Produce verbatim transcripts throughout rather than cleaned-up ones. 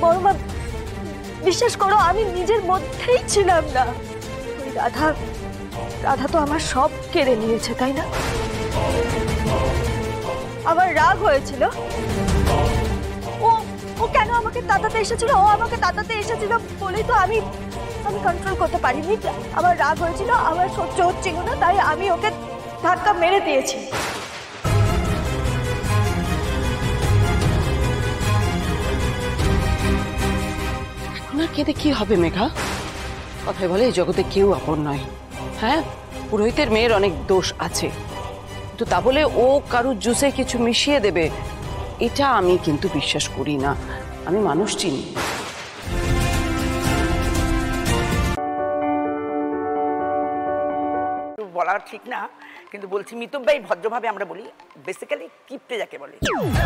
বড় মা বিশ্বাস করো আমি নিজের মধ্যেই ছিলাম না। ওই রাধা রাধা তো আমার সব কেড়ে নিয়েছে, তাই না? আমার রাগ হয়েছিল, ও ও কেন আমাকে তাতাতে এসেছিল, ও আমাকে তাতাতে এসেছিল বলেই তো আমি আমি কন্ট্রোল করতে পারিনি। আমার রাগ হয়েছিল, আমার সহ্য হচ্ছিল না, তাই আমি ওকে ধাক্কা মেরে দিয়েছি। আপনার কেঁদে কি হবে মেঘা? কথায় বলে এই জগতে কেউ আপন নয়। হ্যাঁ, পুরোহিতের মেয়ের অনেক দোষ আছে, তো তা বলে ও কারুর জুসে কিছু মিশিয়ে দেবে এটা আমি কিন্তু বিশ্বাস করি না। আমি মানুষ চিনি। বলা ঠিক না, কিন্তু বলছি মিতব্যয়ী ভদ্রভাবে আমরা বলি, বেসিক্যালি কিপটে যাকে বলে।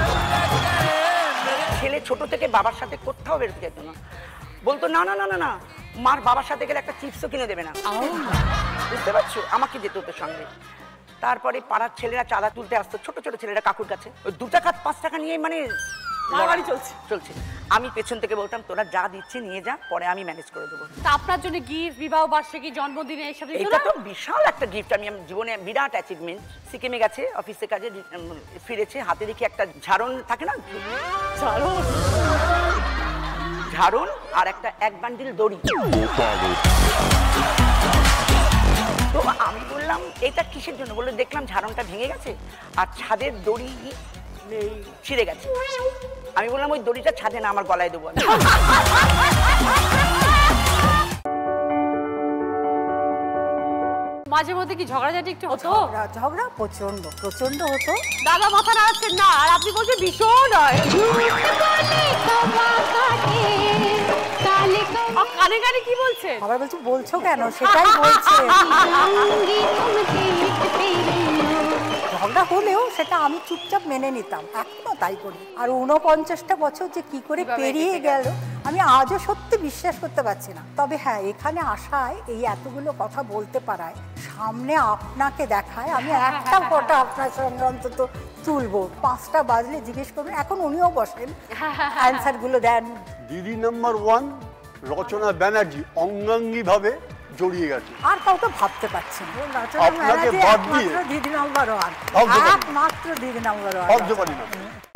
ছেলে ছোট থেকে বাবার সাথে কোথাও বেরোতে যেত না, বলতো না না না না না মার বাবার সাথে গেলে একটা চিপসও কিনে দেবে না, বুঝতে পারছো? আমাকে যেত ওদের সঙ্গে। তারপরে পাড়ার ছেলেরা চাঁদা তুলতে আসতো, ছোট ছোট ছেলেরা কাকুর কাছে, ওই দু টাকা পাঁচ টাকা নিয়ে মানে লড়াই চলছে চলছে আমি পেছন থেকে বলতাম তোরা যা দিচ্ছে নিয়ে যা, পরে আমি ম্যানেজ করে দেবো। তা আপনার জন্য গিফট, বিবাহ বার্ষিকী, জন্মদিনে এইসব এটা তো বিশাল একটা গিফট। আমি জীবনে বিরাট অ্যাচিভমেন্ট। সিকিমে গেছে অফিসে কাজে, ফিরেছে, হাতে দেখি একটা ঝাড়ন থাকে না, ঝাড়ন ঝাড়ন আর একটা এক বান্ডিল দড়ি। তো আমি বললাম এটা কিসের জন্য? বললো দেখলাম ঝাড়নটা ভেঙে গেছে আর ছাদের দড়ি ছিঁড়ে গেছে। আমি বললাম ওই দড়িটা ছাদে না, আমার গলায় দেবো। মাঝে মধ্যে কি ঝগড়াঝাটি একটু হতো? ঝগড়া প্রচন্ড প্রচন্ড হতো। দাদা মাথা নাড়াচ্ছেন না, আর আপনি বলছেন ভীষণ হয়। কানে কানে কি বলছে? আবার বলছি বলছো কেন, সেটাই বলছে। ঝগড়া হলেও সেটা আমি চুপচাপ মেনে নিতাম, এখনো তাই করি। আর ঊনপঞ্চাশটা বছর যে কি করে পেরিয়ে গেল আমি আজও সত্যি বিশ্বাস করতে পারছি না। তবে হ্যাঁ, এখানে আসায় এই এতগুলো কথা বলতে পারায়, সামনে আপনাকে দেখায়, আমি একটা ফটো আপনার সঙ্গে অন্তত তুলবো। পাঁচটা বাজলে জিজ্ঞেস করবেন, এখন উনিও বসেন, অ্যান্সার গুলো দেন। দিদি নাম্বার ওয়ান রচনা ব্যানার্জি অঙ্গাঙ্গি ভাবে জড়িয়ে গেছে, আর কাউকে ভাবতে পারছি না। আপনাকে বাদ দিয়ে দিদি নাম্বার ওয়ান, একমাত্র দিদি নাম্বার ওয়ান ভাবতে পারি না।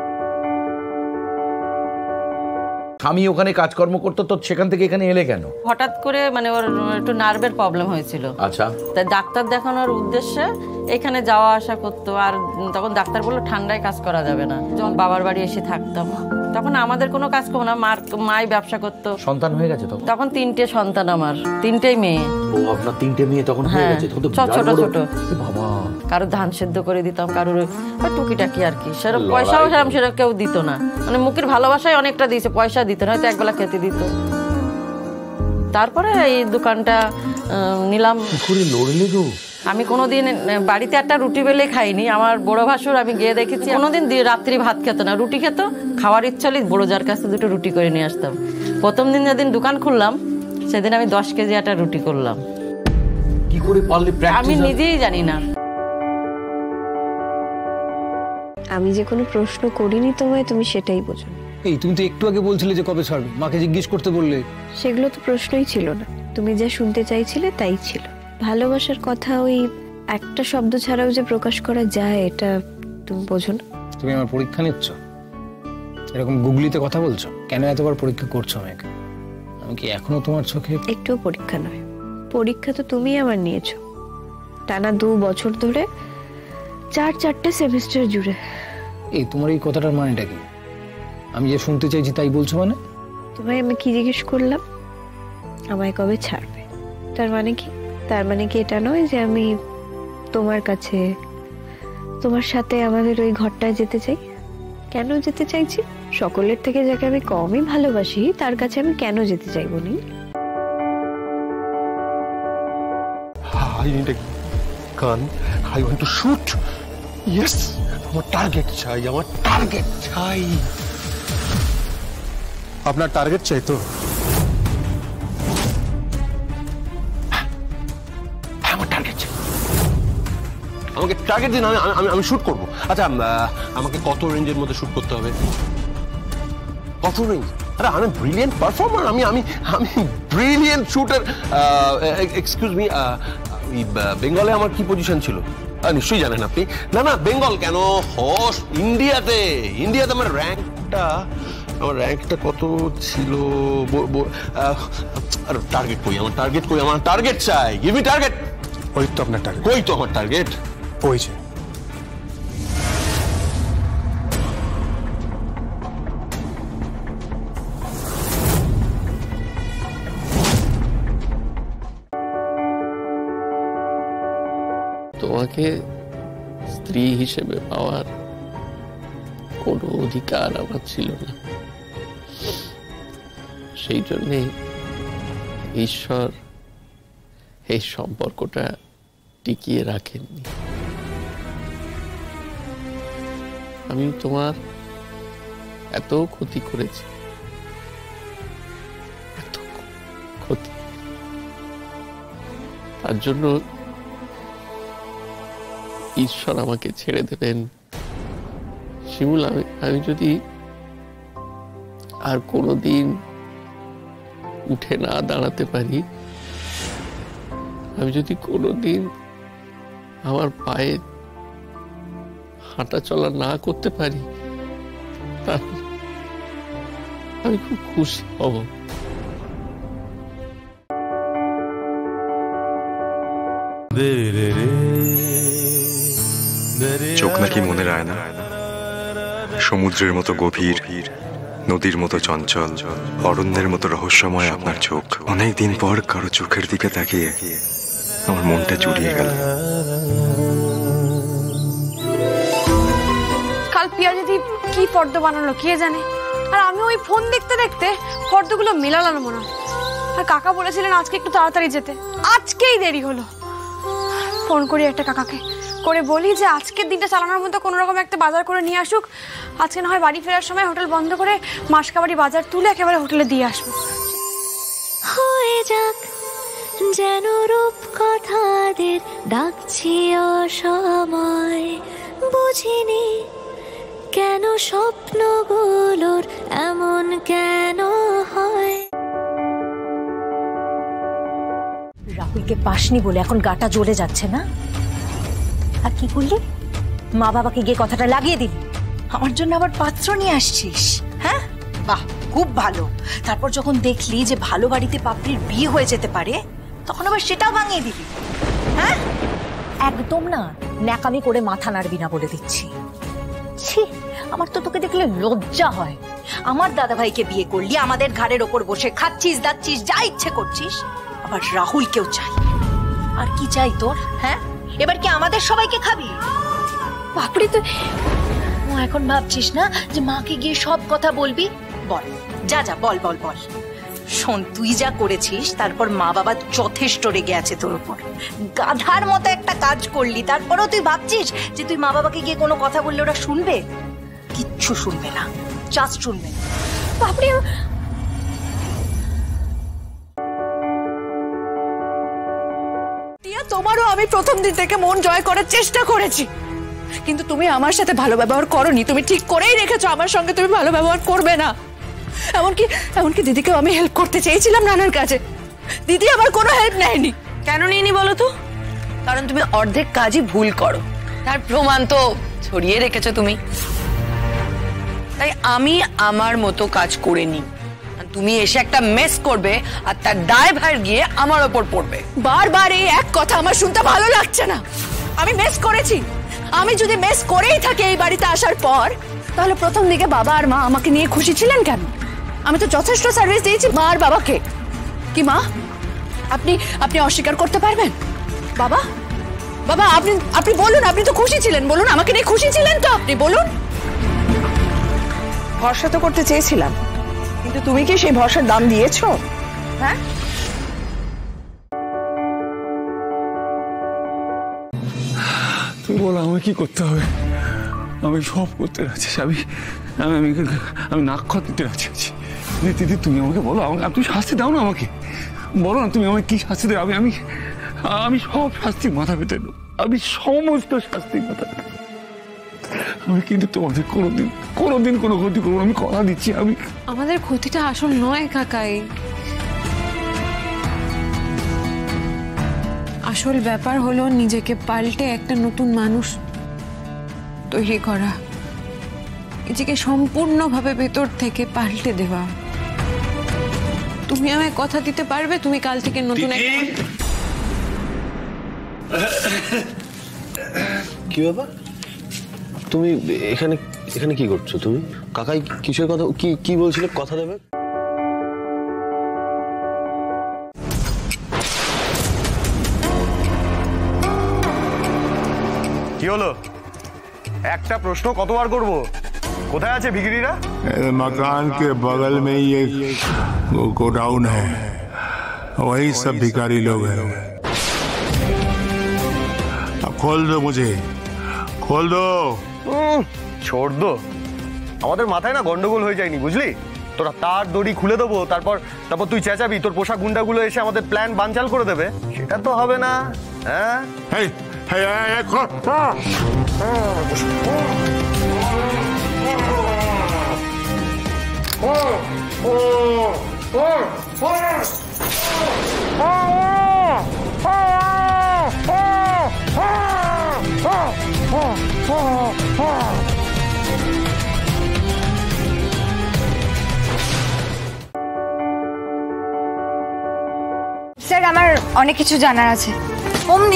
আমি ওখানে কাজকর্ম করতো, তো সেখান থেকে এখানে এলে কেন? হঠাৎ করে মানে ওর একটু নার্ভের প্রবলেম হয়েছিল। আচ্ছা, তাই ডাক্তার দেখানোর উদ্দেশ্যে এখানে যাওয়া আসা করতো। আর তখন ডাক্তার বললো ঠান্ডায় কাজ করা যাবে না। যখন বাবার বাড়ি এসে থাকতাম তখন আমাদের কোনো কাজ করবো না, মার মাই ব্যবসা করতো। সন্তান হয়ে গেছে তখন? তখন তিনটে সন্তান, আমার তিনটেই মেয়ে। ও, আপনার তিনটে মেয়ে তখন হয়ে গেছে? ছোট ছোট। বাবা, কারোর ধান সেদ্ধ করে দিতাম, কারোর টুকিটাকি আর কি। সেরকম পয়সাও সেরকম সেরকম কেউ দিত না, মানে মুখের ভালোবাসায় অনেকটা দিয়েছে, পয়সা দিত না, হয়তো একবেলা খেতে দিত। তারপরে এই দোকানটা নিলাম। লড়লে গো? আমি কোনোদিন বাড়িতে একটা রুটি বেলে খাইনি। আমার বড় ভাসুর আমি গিয়ে দেখেছি কোনোদিন রাত্রি ভাত খেত না, রুটি খেত। খাওয়ার ইচ্ছা হলে বড় যার কাছে দুটো রুটি করে নিয়ে আসতাম। প্রথম দিন যেদিন দোকান খুললাম সেদিন আমি দশ কেজি একটা রুটি করলাম। কি করে পারলে? আমি নিজেই জানি না। আমি যে কোনো প্রশ্ন করিনি তোমায়, তুমি সেটাই বোঝো। এই তুমি তো একটু আগে বলছিলে যে কবে ছাড়বে, মাকে জিজ্ঞেস করতে বললে। সেগুলো তো প্রশ্নই ছিল না, তুমি যা শুনতে চাইছিলে তাই ছিল। ভালোবাসার কথা ওই একটা শব্দ ছাড়াও যে প্রকাশ করা যায়, এটা তুমি বোঝো না। তুমি আমার পরীক্ষা নিচ্ছ, এরকম গুগলিতে কথা বলছো কেন? এতবার পরীক্ষা করছো আমাকে? আমি কি এখনো তোমার চোখে? একটুও পরীক্ষা নয়, পরীক্ষা তো তুমি আমার নিয়েছো টানা দু বছর ধরে, চার চারটে সেমিস্টার জুড়ে। এই তোমার এই কথাটার মানেটা কি? আমি যে শুনতে চাইছি তাই বলছো মানে? তোমায় আমি কি জিজ্ঞেস করলাম? আমায় কবে ছাড়বে? তার মানে কি? তার মানে কি এটা নয় যে আমি তোমার কাছে, তোমার সাথে আমাদের ওই ঘরটায় যেতে চাই? কেন যেতে চাইছি? সকলের থেকে যাকে আমি কমই ভালোবাসি তার কাছে আমি কেন যেতে চাইবো নি? I need a gun. I want to shoot. Yes, আমার টার্গেট চাই, আমার টার্গেট চাই। আপনার টার্গেট চাই তো? আমার টার্গেট চাই, আমাকে টার্গেট দিন, আমি আমি শুট করবো। আচ্ছা, আমাকে কত রেঞ্জের মধ্যে শুট করতে হবে? কত রেঞ্জ? আরে আমি ব্রিলিয়েন্ট পারফর্মার, আমি আমি আমি ব্রিলিয়েন্ট শুটার। এক্সকিউজ মি, বেঙ্গলে আমার কি পজিশন ছিল নিশ্চয়ই জানেন আপনি। না না, বেঙ্গল কেন, হোস ইন্ডিয়াতে, ইন্ডিয়াতে আমার র্যাঙ্কটা আমার র্যাঙ্কটা কত ছিল? টার্গেট কই, আমার টার্গেট কই, আমার টার্গেট চাই, গিভ মি টার্গেট। ওই তো আপনার টার্গেট। কই তো আমার টার্গেট? ওই যে তোমাকে স্ত্রী হিসেবে পাওয়ার কোনো অধিকার আমার ছিল না, সেই জন্যে ঈশ্বর এই সম্পর্কটা টিকিয়ে রাখেননি। আমি তোমার এত ক্ষতি করেছি, এত ক্ষতি, তার জন্য ঈশ্বর আমাকে ছেড়ে দেবেন। শিমুল, আমি আমি যদি আর কোনোদিন উঠে না দাঁড়াতে পারি, আমি যদি কোনোদিন আমার পায়ে হাঁটা চলা না করতে পারি, তাহলে আমি খুব খুশি হব। চোখ নাকি মনের আয়না, সমুদ্রের মতো গভীর, নদীর মতো চঞ্চল, অরণ্যের মতো রহস্যময় আপনার চোখ। অনেকদিন পর কারো চোখের দিকে তাকিয়ে আমার মনটা জুড়িয়ে গেল। কাল পিয়া দিদি কি ফর্দ বানালো কে জানে, আর আমি ওই ফোন দেখতে দেখতে ফর্দগুলো মেলালাম মনে হয়। আর কাকা বলেছিলেন আজকে একটু তাড়াতাড়ি যেতে, আজকেই দেরি হলো। ফোন করি একটা কাকাকে, করে বলি যে আজকের দিনটা চালানোর মতো কোনো রকম একটা বাজার করে নিয়ে আসুক, আজকে না হয় বাড়ি ফেরার সময় হোটেল বন্ধ করে মাসকাবাড়ি বাজার তুলে একেবারে হোটেলে দিয়ে আসবো। হয়ে যাক যেন রূপ কথাদের ডাকছি অসময়, বুঝিনি কেন স্বপ্নগুলোর এমন কেন হয়। রাহুলকে পাসনি বলে এখন গাটা জ্বলে যাচ্ছে না? আর কি করলি? মা বাবাকে গিয়ে কথাটা লাগিয়ে দিলি, আমার জন্য আবার পাত্র নিয়ে আসছিস। হ্যাঁ, বাহ, খুব ভালো। তারপর যখন দেখলি যে ভালো বাড়িতে পাপড়ির বিয়ে হয়ে যেতে পারে, তখন আবার সেটাও ভাঙিয়ে দিলি। হ্যাঁ, একদম না, ন্যাকামি করে মাথা নাড়বি না বলে দিচ্ছি। ছি, আমার তো তোকে দেখলে লজ্জা হয়। আমার দাদা ভাইকে বিয়ে করলি, আমাদের ঘাড়ের ওপর বসে খাচ্ছিস দাচ্ছিস, যা ইচ্ছে করছিস। আবার রাহুলকেও চাই। আর কি চাই তোর? হ্যাঁ, এবার কি আমাদের সবাইকে খাবি? বাপরে, তো এখন ভাবছিস না যে মাকে গিয়ে সব কথা বলবি? বল, যা যা বল বল বল। শোন, তুই যা করেছিস তারপর মা বাবা যথেষ্ট রেগে আছে তোর উপর। গাধার মতো একটা কাজ করলি, তারপরেও তুই ভাবছিস যে তুই মা বাবাকে গিয়ে কোনো কথা বললে ওরা শুনবে? কিচ্ছু শুনবে না, জাস্ট শুনবে না। বাপরে, তোমারও আমি প্রথম দিন থেকে মন জয় করার চেষ্টা করেছি, কিন্তু তুমি আমার সাথে ভালো ব্যবহার করোনি। তুমি ঠিক করেই রেখেছো আমার সঙ্গে তুমি ভালো ব্যবহার করবে না। এমনকি এমনকি দিদিকেও আমি হেল্প করতে চেয়েছিলাম নানার কাছে, দিদি আমার কোনো হেল্প নেয়নি। কেন নিইনি বলো তো? কারণ তুমি অর্ধেক কাজই ভুল করো, তার প্রমাণ তো ছড়িয়ে রেখেছো তুমি। তাই আমি আমার মতো কাজ করে নিই, তুমি এসে একটা মেস করবে আর তার দায় ভার গিয়ে আমার ওপর পড়বে। বারবার এই এক কথা আমার শুনতে ভালো লাগছে না। আমি মেস করেছি, আমি যদি মেস করেই থাকি এই বাড়িতে আসার পর, তাহলে প্রথম দিকে বাবা আর মা আমাকে নিয়ে খুশি ছিলেন কেন? আমি তো যথেষ্ট সার্ভিস দিয়েছি মা আর বাবাকে। কি মা, আপনি আপনি অস্বীকার করতে পারবেন? বাবা বাবা আপনি আপনি বলুন, আপনি তো খুশি ছিলেন, বলুন আমাকে নিয়ে খুশি ছিলেন তো? আপনি বলুন। ভরসা তো করতে চেয়েছিলাম, কিন্তু তুমি কি সেই ভরসার দাম দিয়েছো? হ্যাঁ, তুমি বলো আমায় কি করতে হবে? আমি সব করতে রাজি, আমি আমি আমি নাক খত দিতে রাজি আছি। দিদি, তুমি আমাকে বলো, আমাকে তুমি শাস্তি দাও না, আমাকে বলো না তুমি আমাকে কি শাস্তি দেবে। আমি আমি আমি সব শাস্তি মাথা পেতে নেব, আমি সমস্ত শাস্তি মাথা পেতে, আমি কিন্তু তোমাদের কোনোদিন কোনোদিন কোনো ক্ষতি করবো না, আমি কথা দিচ্ছি। আমি আমাদের ক্ষতিটা আসল নয় কাকাই, আসল ব্যাপার হলো নিজেকে পাল্টে একটা নতুন মানুষ তৈরি করা, নিজেকে সম্পূর্ণভাবে ভেতর থেকে পাল্টে দেওয়া। তুমি আমায় কথা দিতে পারবে তুমি কাল থেকে নতুন একটা... কি ব্যাপার? তুমি এখানে এখানে কি করছো? তুমি কাকাই কিসের কথা কি কি বলছিলে? কথা দেবে? কি হলো? একটা প্রশ্ন কতবার করব? কোথায় আছে ভিখিরিরা? मकान के बगल में ही एक गोडाउन है, वही सब भिखारी लोग हैं। अब खोल दो मुझे, खोल दो। छोड़ दो, আমাদের মাথায় না গন্ডগোল হয়ে যায়নি বুঝলি? তোরা তার দড়ি খুলে দেবো, তারপর তারপর তুই চেঁচাবি, তোর পোশাক গুন্ডাগুলো এসে আমাদের প্ল্যান বানচাল করে দেবে, সেটা তো হবে না। হ্যাঁ hey, hey, hey, hey, খোল। স্যার আমার অনেক কিছু জানার আছে। অমনি?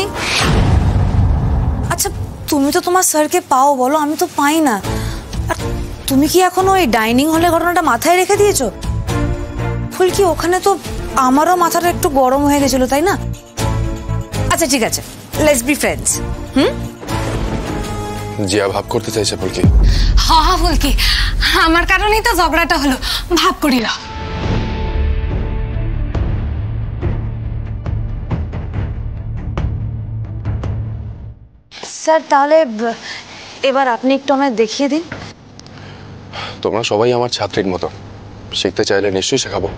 আচ্ছা তুমি তো তোমার স্যারকে পাও, বলো আমি তো পাই না। আর তুমি কি এখন ওই ডাইনিং হলের ঘটনাটা মাথায় রেখে দিয়েছো? ফুলকি ওখানে তো আমারও মাথাটা একটু গরম হয়ে গেছিল, তাই না? আচ্ছা ঠিক আছে, let's be friends. Hmm, Jiya ভাব করতে চাইছে ফুলকি। হ্যাঁ হ্যাঁ ফুলকি, আমার কারণেই তো ঝগড়াটা হলো, ভাব করিল। স্যার তাহলে এবার আপনি একটু আমায় দেখিয়ে দিন। তোমরা সবাই আমার ছাত্রীর মতো, শিখতে চাইলে নিশ্চয়ই শেখাবো।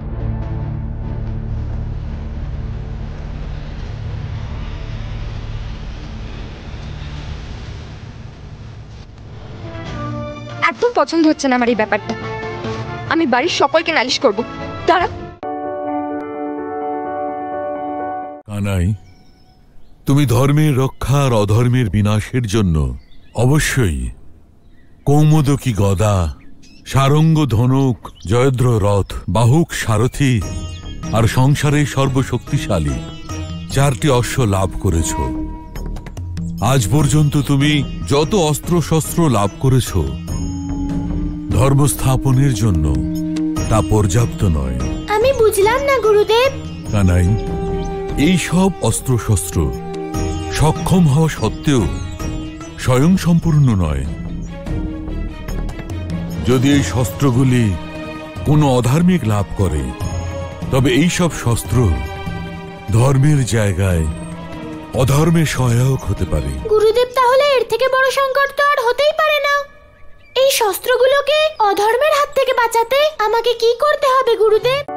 একদম পছন্দ হচ্ছে না আমার এই ব্যাপারটা, আমি বাড়ির সকলকে নালিশ করব। তারা কানাই, তুমি ধর্মের রক্ষা আর অধর্মের বিনাশের জন্য অবশ্যই কৌমোদকী গদা, সারঙ্গ ধনুক, জয়দ্র রথ, বাহুক সারথি আর সংসারে সর্বশক্তিশালী চারটি অশ্ব লাভ করেছ। আজ পর্যন্ত তুমি যত অস্ত্রশস্ত্র লাভ করেছ ধর্ম স্থাপনের জন্য তা পর্যাপ্ত নয়। আমি বুঝলাম না গুরুদেব। কানাই, এই সব অস্ত্রশস্ত্র সক্ষম হওয়া সত্ত্বেও স্বয়ং সম্পূর্ণ নয়। যদি এই শস্ত্রগুলি কোনো অধার্মিক লাভ করে তবে এই সব শস্ত্র ধর্মের জায়গায় অধর্মের সহায়ক হতে পারে। গুরুদেব তাহলে এর থেকে বড় সংকট তো আর হতেই পারে না। এই শস্ত্রগুলোকে অধর্মের হাত থেকে বাঁচাতে আমাকে কি করতে হবে গুরুদেব?